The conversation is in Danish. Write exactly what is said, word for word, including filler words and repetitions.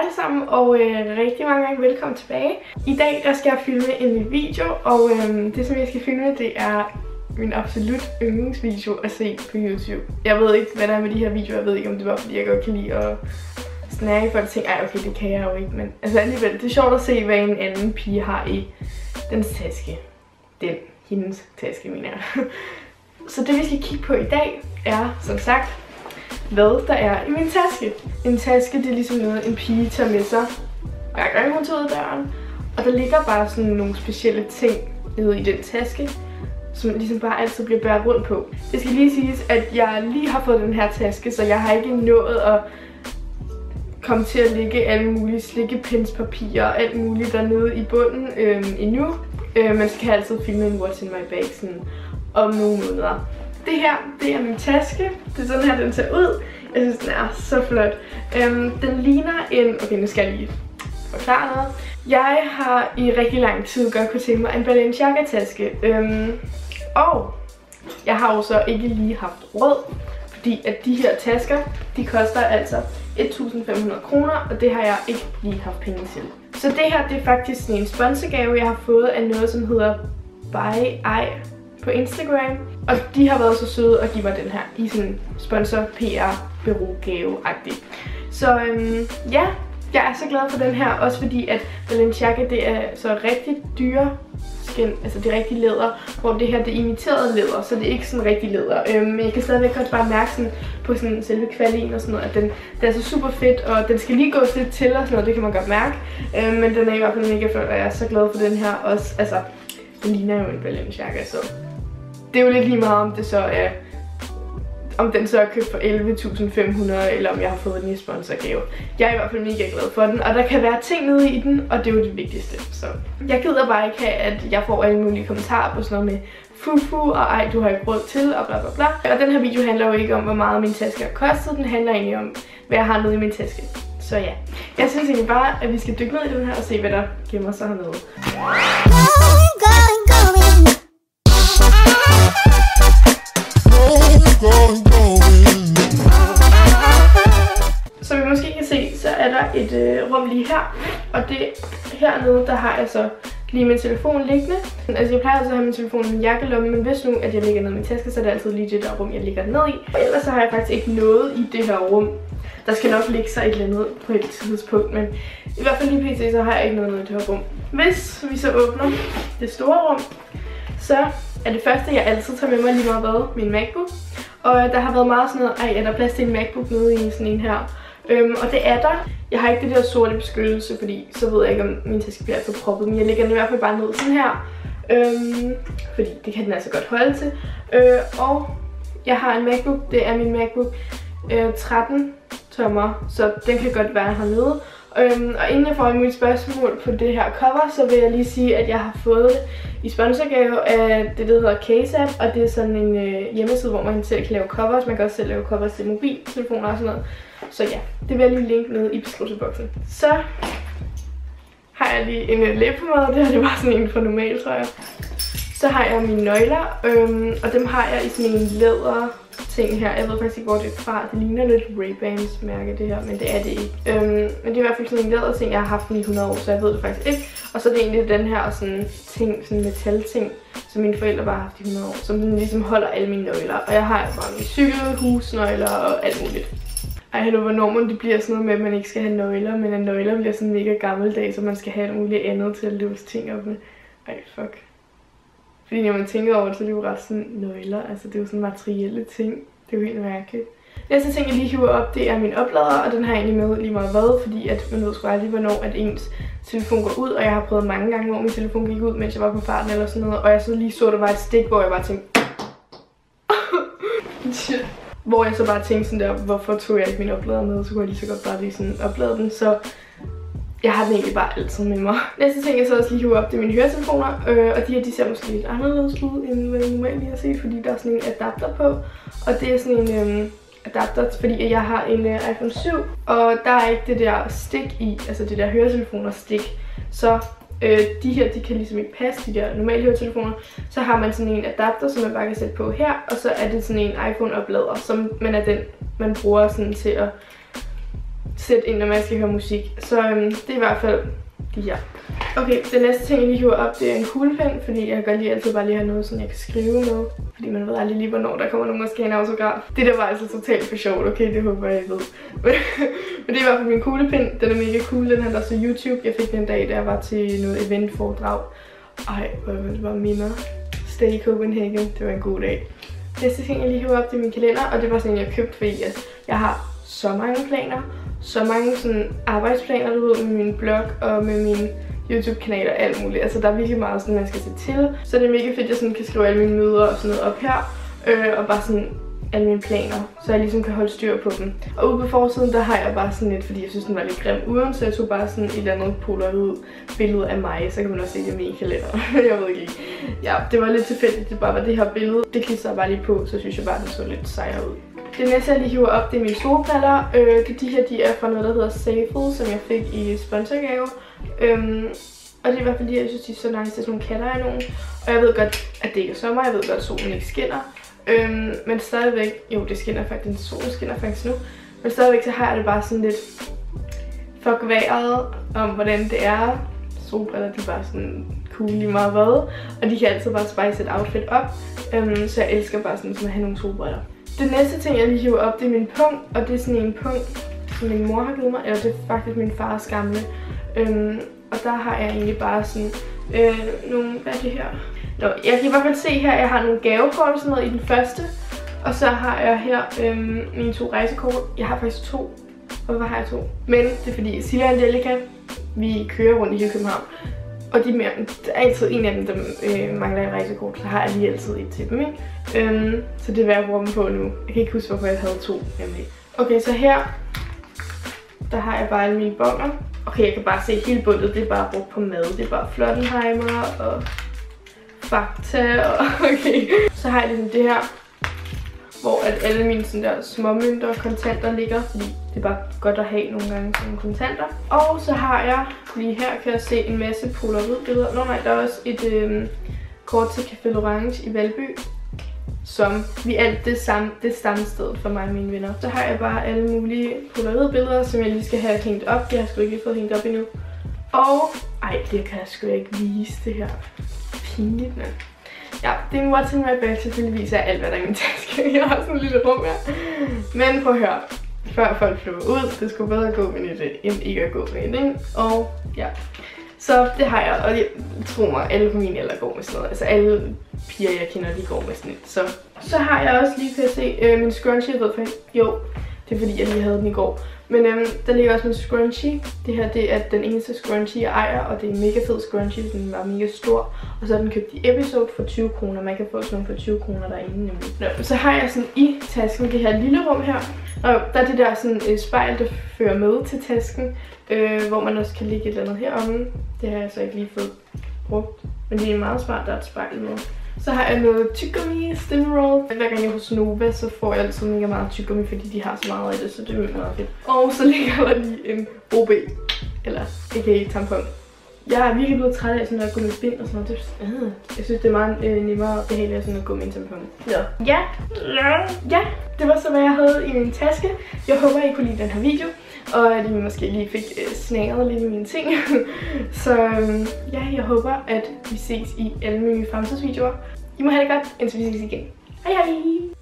alle sammen, og øh, rigtig mange gange velkommen tilbage. I dag der skal jeg filme en ny video, og øh, det som jeg skal filme, det er min absolut yndlingsvideo at se på YouTube. Jeg ved ikke, hvad der er med de her videoer. Jeg ved ikke, om det var, fordi jeg godt kan lide at snage folk og tænke, ej okay, det kan jeg jo ikke, men altså alligevel, det er sjovt at se, hvad en anden pige har i dens taske. Den, hendes taske, mener jeg. Så det vi skal kigge på i dag er, som sagt, hvad der er i min taske. En taske, det er ligesom noget, en pige tager med sig, hver gang hun tager ud af døren. Og der ligger bare sådan nogle specielle ting nede i den taske, som ligesom bare altid bliver bæret rundt på. Det skal lige siges, at jeg lige har fået den her taske, så jeg har ikke nået at komme til at lægge alle mulige slikkepindspapirer og alt muligt dernede i bunden øhm, endnu. Øh, man skal altid filme en what's in my bag sådan om nogle måneder. Det her, det er min taske. Det er sådan her, den ser ud. Jeg synes, den er så flot. Øhm, den ligner en... Okay, nu skal jeg lige forklare noget. Jeg har i rigtig lang tid godt kunne tænke mig en Balenciaga-taske. Øhm, og jeg har jo så ikke lige haft råd, fordi at de her tasker, de koster altså et tusind fem hundrede kroner, og det har jeg ikke lige haft penge til. Så det her, det er faktisk en sponsorgave, jeg har fået af noget, som hedder Buy Eye på Instagram. Og de har været så søde at give mig den her i sådan sponsor P R bureau gave-agtig. Så øhm, ja, jeg er så glad for den her, også fordi at Balenciaga, det er så rigtig dyre skin, altså det er rigtig læder, hvor det her, det er imiteret læder, så det er ikke sådan rigtig læder. Øhm, men jeg kan stadigvæk også bare mærke sådan på sådan selve kvaliteten og sådan noget, at den, den er så super fedt, og den skal lige gå lidt til og sådan noget, det kan man godt mærke. Øhm, men den er i hvert fald mega flot, og jeg er så glad for den her også. Altså, den ligner jo en Balenciaga, så det er jo lidt lige meget, om det så er, om den så er købt for elleve tusind fem hundrede, eller om jeg har fået den i sponsorgave. Jeg er i hvert fald mega glad for den, og der kan være ting nede i den, og det er jo det vigtigste. Så jeg gider bare ikke have, at jeg får alle mulige kommentarer på sådan noget med fufu, og ej, du har ikke råd til, og bla bla bla. Og den her video handler jo ikke om, hvor meget min taske har kostet, den handler egentlig om, hvad jeg har nede i min taske. Så ja, jeg synes egentlig bare, at vi skal dykke ned i den her og se, hvad der gemmer sig hernede. Som vi måske kan se, så er der et øh, rum lige her, og det hernede, der har jeg så lige min telefon liggende. Altså jeg plejer altså at have min telefon i min jakkelomme, men hvis nu at jeg ligger ned i min taske, så er det altid lige det der rum, jeg ligger ned i. Og ellers så har jeg faktisk ikke noget i det her rum. Der skal nok ligge sig et eller andet på et tidspunkt, men i hvert fald lige pt. Så har jeg ikke noget i det her rum. Hvis vi så åbner det store rum, så er det første, jeg altid tager med mig lige meget hvad, min MacBook. Og der har været meget sådan noget, ej, er der plads til en MacBook nede i sådan en her? Øhm, og det er der. Jeg har ikke det der sorte beskyttelse, fordi så ved jeg ikke, om min taske bliver altså proppet. Men jeg lægger den i hvert fald bare ned sådan her. Øhm, fordi det kan den altså godt holde til. Øh, og jeg har en MacBook. Det er min MacBook øh, tretten tommer, så den kan godt være hernede. Øhm, og inden jeg får mit spørgsmål på det her cover, så vil jeg lige sige, at jeg har fået det i sponsorgave af det, der hedder CaseApp, og det er sådan en øh, hjemmeside, hvor man selv kan lave covers. Man kan også selv lave covers til mobiltelefoner og sådan noget. Så ja, det vil jeg lige linke ned i beskrivelsesboksen. Så har jeg lige en øh, læbepomade. Det her det var sådan en for normal, tror jeg. Så har jeg mine nøgler, øhm, og dem har jeg i sådan en læder ting her. Jeg ved faktisk ikke, hvor det er fra. Det ligner lidt Ray-Bans mærke, det her, men det er det ikke. Øhm, men det er i hvert fald sådan en læder ting, jeg har haft den i hundrede år, så jeg ved det faktisk ikke. Og så er det egentlig den her sådan ting, sådan metal-ting, som mine forældre bare har haft i hundrede år, som den ligesom holder alle mine nøgler. Og jeg har bare mine cykel, husnøgler og alt muligt. Ej, hallo, hvornår man det bliver sådan noget med, at man ikke skal have nøgler, men at nøgler bliver sådan mega gammeldags, så man skal have alt muligt andet til at låse ting op med. Ej, fuck. Fordi når man tænker over det, så er det jo ret sådan nøgler, altså det er jo sådan materielle ting. Det er jo helt mærkeligt. Næste ting, jeg lige hiver op, det er min oplader, og den har jeg egentlig med lige meget hvad, fordi at man ved sgu aldrig, hvornår at ens telefon går ud, og jeg har prøvet mange gange, hvor min telefon gik ud, mens jeg var på farten eller sådan noget, og jeg så lige så, der var et stik, hvor jeg bare tænkte... hvor jeg så bare tænkte sådan der, hvorfor tog jeg ikke min oplader med, så kunne jeg lige så godt bare lige sådan oplade den, så jeg har den egentlig bare altid med mig. Næste ting, jeg så også lige hiver op, det er mine høretelefoner, øh, og de her, de ser måske lidt anderledes ud, end hvad jeg normalt lige har set, fordi der er sådan en adapter på, og det er sådan en øh, adapter, fordi jeg har en øh, iPhone syv, og der er ikke det der stik i, altså det der høretelefoner stik, så øh, de her, de kan ligesom ikke passe, de der normale høretelefoner. Så har man sådan en adapter, som man bare kan sætte på her, og så er det sådan en iPhone oplader, som man er den, man bruger sådan til at sætte ind, når man skal høre musik. Så øhm, det er i hvert fald de her. Okay, den næste ting, jeg lige hiver op, det er en kuglepen, fordi jeg kan godt lige altid bare lige have noget, sådan jeg kan skrive med. Fordi man ved aldrig lige, hvornår der kommer nogen og skal have en autograf. Det der var altså totalt for sjovt, okay? Det håber jeg, I ved. Men det er i hvert fald min kuglepen. Den er mega cool. Den her der så YouTube. Jeg fik den dag, da jeg var til noget eventforedrag. Ej, hvor det var minder. Stay i Copenhagen. Det var en god dag. Næste ting, jeg lige hiver op, det er min kalender. Og det var sådan en, jeg købte, fordi at jeg har så mange planer. Så mange sådan arbejdsplaner, du ved, med min blog og med min YouTube-kanal og alt muligt. Altså der er virkelig meget sådan, man skal se til. Så det er mega fedt, at jeg sådan kan skrive alle mine møder og sådan noget op her. Øh, og bare sådan alle mine planer, så jeg ligesom kan holde styr på dem. Og ude på forsiden, der har jeg bare sådan lidt, fordi jeg synes, den var lidt grim uden, så jeg tog bare sådan et eller andet polaroid billede af mig, så kan man også se det med i kalender. Jeg ved ikke lige. Ja, det var lidt tilfældigt, det bare var det her billede. Det klistrer bare lige på, så synes jeg bare, det så lidt sejere ud. Det næste, jeg lige hiver op, det er mine solbriller. Øh, det, de her, de er fra noget, der hedder Safel, som jeg fik i sponsorgave. Øhm, og det er i hvert fald de her, jeg synes, de er så nice. Det er sådan nogle katter af nogen. Og jeg ved godt, at det ikke er sommer. Jeg ved godt, at solen ikke skinner. Øhm, men stadigvæk, jo det skinner faktisk, solen skinner faktisk nu. Men stadigvæk så har jeg det bare sådan lidt fuck vejret om, hvordan det er. Solbriller, de er bare sådan cool lige meget hvad. Og de kan altid bare spice et outfit op. Øhm, så jeg elsker bare sådan, sådan at have nogle solbriller. Det næste ting, jeg lige hiver op, det er min pung. Og det er sådan en pung, som min mor har givet mig. Eller det er faktisk min fars gamle. Øhm, og der har jeg egentlig bare sådan øh, nogle, hvad er det her? Nå, jeg kan i hvert fald se her, at jeg har nogle gavekort og sådan noget i den første. Og så har jeg her øhm, mine to rejsekort. Jeg har faktisk to. Og hvad har jeg to? Men det er fordi Silja og Angelica, vi kører rundt i hele København. Og de mere, der er altid en af dem, der øh, mangler et rejsekort. Så har jeg lige altid et til dem, ikke? Øhm, så det er værd at bruge dem på nu. Jeg kan ikke huske, hvorfor jeg havde to nemlig. Okay, så her, der har jeg bare alle mine bonger. Okay, jeg kan bare se hele bundet, det er bare brugt på mad. Det er bare Flottenheimer og Fakta og okay. Så har jeg ligesom det her, hvor at alle mine sådan der småmønter og kontanter ligger, fordi det er bare godt at have nogle gange sådan kontanter. Og så har jeg, lige her kan jeg se en masse polaroidbilleder. Nå nej, der er også et øhm, kort til Café L'Orange i Valby, som vi alt det samme, det samme sted for mig og mine venner. Så har jeg bare alle mulige polaroidbilleder, som jeg lige skal have hængt op. Jeg har sgu ikke fået hængt op endnu. Og, ej, det kan jeg sgu ikke vise det her. Pinligt, mand. Ja, det er en what's in my bag. Selvfølgelig viser jeg alt, hvad der er i min taske. Jeg har sådan en lille rum her. Men prøv at høre. Før folk flyver ud, det skulle bedre gå med det, end ikke at gå med det, ikke? Og ja. Så det har jeg, og jeg tror mig, alle på min alder går med sådan noget. Altså alle piger, jeg kender, de går med sådan et. Så, så har jeg også lige, kan jeg se, øh, min scrunchie, jeg ved for jo, det er fordi, jeg lige havde den i går. Men øhm, der ligger også min scrunchie. Det her, det er den eneste scrunchie, jeg ejer, og det er en mega fed scrunchie. Den var mega stor, og så er den købt i Episode for tyve kroner. Man kan få sådan nogle for tyve kroner derinde nemlig. Nå, så har jeg sådan i tasken det her lille rum her. Og der er det der sådan et spejl, der fører med til tasken, øh, hvor man også kan lægge et eller andet heromme. Det har jeg så ikke lige fået brugt, men det er meget smart, der er et spejl med. Så har jeg noget tyggegummi, Stimroll. Hver gang jeg er hos Nova, så får jeg altid mega meget tyggegummi, fordi de har så meget af det, så det er mega meget fedt. Og så ligger der lige en O B, eller aka tampon. Jeg er virkelig blevet træt af sådan at gå med bind og sådan noget. Det, øh, jeg synes, det er meget øh, nemmere og behageligt sådan at gå med en tampon. Ja. Ja. Ja, det var så, hvad jeg havde i min taske. Jeg håber, I kunne lide den her video, og at I måske lige fik øh, snagret lidt i mine ting. Så øh, ja, jeg håber, at vi ses i alle mine fremtidsvideoer. I må have det godt, indtil vi ses igen. Hej hej!